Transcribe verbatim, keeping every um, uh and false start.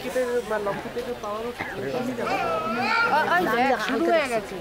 টিকিটের বা লক্ষ্য থেকে পাওয়ারও শুরু হয়ে গেছে